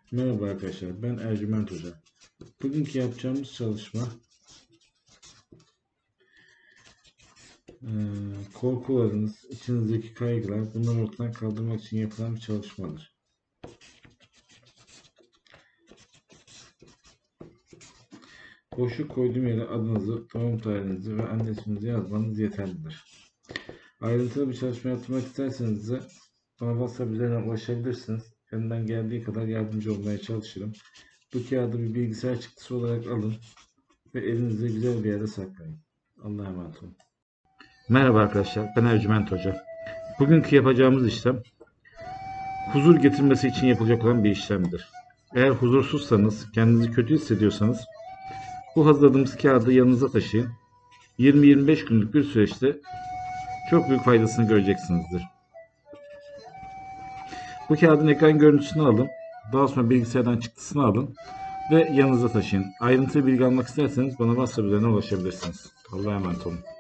Merhaba arkadaşlar, ben Ercüment Hoca. Bugünkü yapacağımız çalışma korkularınız, içinizdeki kaygılar, bunları ortadan kaldırmak için yapılan bir çalışmadır. Boşluk koyduğum yere adınızı, doğum tarihinizi ve anne isminizi yazmanız yeterlidir. Ayrıntılı bir çalışma yapmak isterseniz de bana WhatsApp üzerinden ulaşabilirsiniz. Elimden geldiği kadar yardımcı olmaya çalışırım. Bu kağıdı bir bilgisayar çıktısı olarak alın ve elinizde güzel bir yerde saklayın. Allah'a emanet olun. Merhaba arkadaşlar, ben Ercüment Hoca. Bugünkü yapacağımız işlem, huzur getirmesi için yapılacak olan bir işlemdir. Eğer huzursuzsanız, kendinizi kötü hissediyorsanız, bu hazırladığımız kağıdı yanınıza taşıyın. 20-25 günlük bir süreçte çok büyük faydasını göreceksinizdir. Bu kağıdın ekran görüntüsünü alın, daha sonra bilgisayardan çıktısını alın ve yanınıza taşıyın. Ayrıntılı bilgi almak isterseniz bana WhatsApp üzerinden ulaşabilirsiniz. Allah'a emanet olun.